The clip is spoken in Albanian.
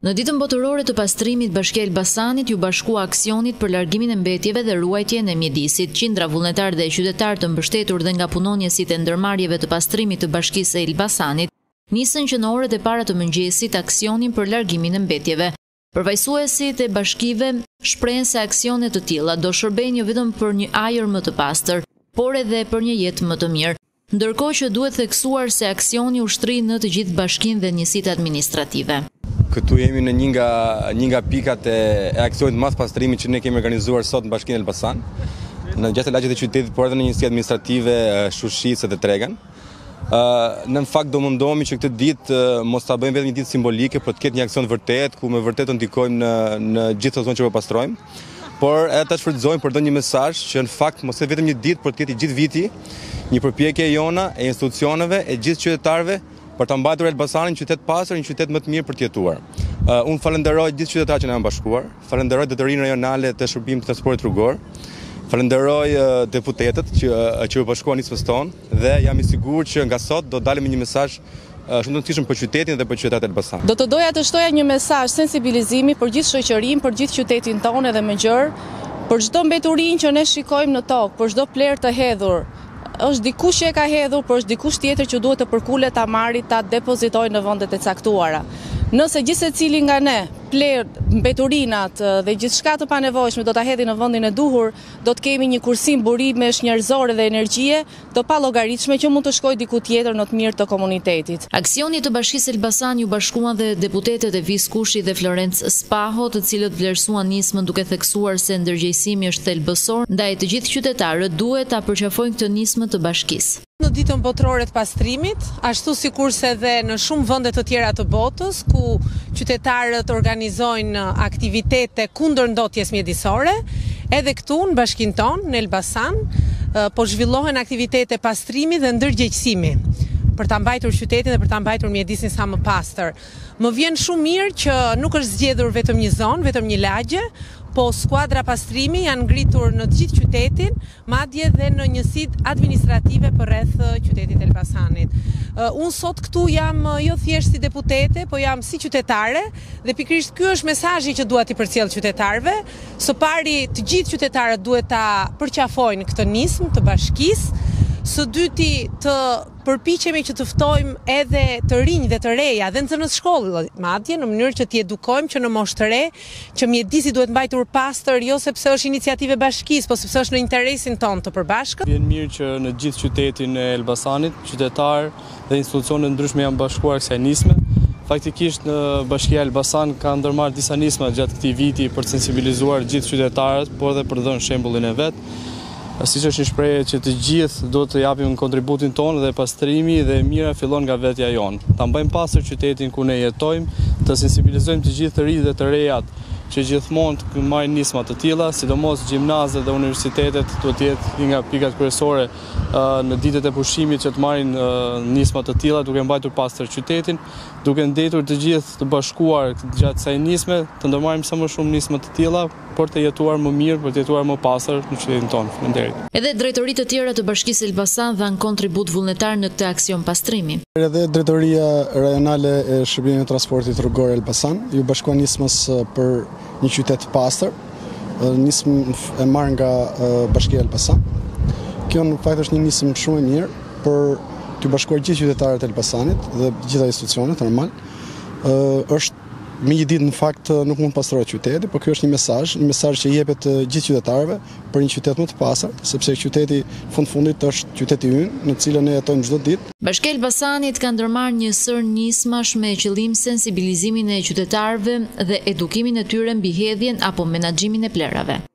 Në ditën botërore të pastrimit, Bashkia e Elbasanit ju bashkua aksionit për largimin e mbetjeve dhe ruajtjen e mjedisit. Qindra vullnetar dhe qytetar të mbështetur dhe nga punonjësit e ndërmarrjeve të pastrimit të Bashkisë e Elbasanit nisën që në orët e para të mëngjesit aksionin për largimin e mbetjeve. Përfaqësuesit e bashkive shprehen se aksionet të tilla do shërbejnë jo vetëm për një ajër më të pastër, por edhe për një jetë më të mirë. Ndërkohë që duhet theksuar se aksioni ushtri në të gjithë bashkinë dhe njësitë administrative. Këtu jemi në një nga pikat e aksionit mas pastrimit që ne kemi organizuar sot në Bashkinë Elbasan, në gjashtë lagjet e qytetit, por edhe në njësitë administrative Shushicë dhe Tregan. Në fakt do mundohemi që këtë ditë mos ta bëjmë vetëm një ditë simbolike, por të ketë një aksion vërtet ku me vërtet të ndikojmë në gjithë ato zonë që po pastrojmë, por edhe ta shfrytëzojmë për të dhënë një mesazh që në fakt mos është vetëm një ditë, por të ketë gjithë viti një përpjekje jona e institucioneve e gjithë qytetarëve për ta mbajtur Elbasanin qytet pastër, një qytet më të mirë për të jetuar. Unë falenderoj gjithë qytetarët që na kanë bashkuar, falenderoj Drejtorinë Rajonale të Shërbimit të Transportit Rrugor, falenderoj deputetët që u bashkuan nismës tonë dhe jam i sigurt që nga sot do dalim me një mesazh shumë të rëndësishëm për qytetin dhe për qytetarët e Elbasanit. Do të doja të shtoja një mesazh sensibilizimi për gjithë shoqërinë, për gjithë qytetin tonë edhe më gjerë, për çdo mbeturinë që ne shikojmë në tokë, për çdo plerë të hedhur. Është dikush që e ka hedhur, por është dikush tjetër që duhet të përkulet ta marrë ta depozitojë në vendet e caktuara. Nëse gjithsecili nga ne, plerë, mbeturinat dhe gjithçka të panevojshme do ta hedhë në vendin e duhur, do të kemi një kursim burimesh njerëzore dhe energjie të pallogaritshme që mund të shkojë diku tjetër në të mirë të komunitetit. Aksioni të Bashkisë Elbasan ju bashkuan dhe deputetet e Viskushi dhe Florencë Spaho, të cilët vlerësuan nismën duke theksuar se ndërgjegjësimi është thelbësor, ndaj të gjithë qytetarët duhet ta përqafojnë këtë nismë të bashkisë. Në ditën botërore të pastrimit, ashtu sikurse edhe në shumë vende të tjera të botës, ku qytetarët organizojnë aktivitete kundër ndotjes mjedisore, edhe këtu në bashkinë tonë, në Elbasan, po zhvillohen aktivitete pastrimi dhe ndërgjegjësimi për ta mbajtur qytetin dhe për ta mbajtur mjedisin sa më pastër. Më vjen shumë mirë që nuk është zgjedhur vetëm një zonë, vetëm një lagje, po skuadra pastrimi janë ngritur në të gjithë qytetin, madje dhe në njësitë administrative përreth qytetit Elbasanit. Unë sot këtu jam jo thjesht si deputete, po jam si qytetare dhe pikërisht ky është mesazhi që dua t'i përcjell qytetarëve. Së pari, të gjithë qytetarët duhet ta përqafojnë këtë nismë të bashkisë. Së dyti, të përpiqemi që të ftojmë edhe të rinj dhe të reja dhe nxënës shkollë madje në mënyrë që t'i edukojmë që në moshë të re që mjedisi duhet mbajtur pastër jo sepse është iniciativë bashkisë, po sepse është në interesin tonë të përbashkët. Vjen mirë që në gjithë qytetin e Elbasanit, qytetarë dhe institucione ndryshme janë bashkuar kësaj nisme. Faktikisht në Bashkia e Elbasan ka ndërmarrë disa nisma gjatë këtij viti për të sensibilizuar gjithë qytetarët, por edhe për të dhënë shembullin e vet. Siç është një shprehje që të gjithë do të japim kontributin tonë dhe pastrimi dhe mira fillon nga vetja jonë. Ta mbajmë pastër qytetin ku ne jetojmë, të sensibilizojmë të gjithë të rinjtë dhe të rejat që gjithmonë të marrin nisma të tilla, sidomos gjimnazet dhe universitetet duhet të jetë nga pikat kryesore në ditët e pushimit që të marrin nisma të tilla duke mbajtur pastër qytetin, duke ndetur të gjithë të bashkuar gjatë kësaj nisme, të ndërmarrim sa më shumë nisma të tilla për të jetuar më mirë, për të jetuar më pastër në qytetin tonë. Faleminderit. Edhe drejtoritë të tjera të Bashkisë Elbasan dhanë kontribut vullnetar në këtë aksion pastrimi. Edhe Drejtoria Rajonale e Shërbimit të Transportit Rrugor Elbasan ju bashkuan nismës për një qytet pastër, nismë e marrë nga Bashkia e Elbasan. Kjo në fakt është një nismë shumë e mirë për të bashkuar gjithë qytetarët e Elbasanit dhe gjitha institucionet normal. Është me një ditë në fakt nuk mund pastrohet qyteti, por ky është një mesazh që jepet gjithë qytetarëve për një qytet më të pastër, sepse qyteti fundit është qyteti ynë, në cilën ne jetojmë çdo ditë. Bashkia e Elbasanit ka ndërmarrë një sër nismash me qëllim sensibilizimin e qytetarëve dhe edukimin e tyre mbi hedhjen apo menaxhimin e plerave.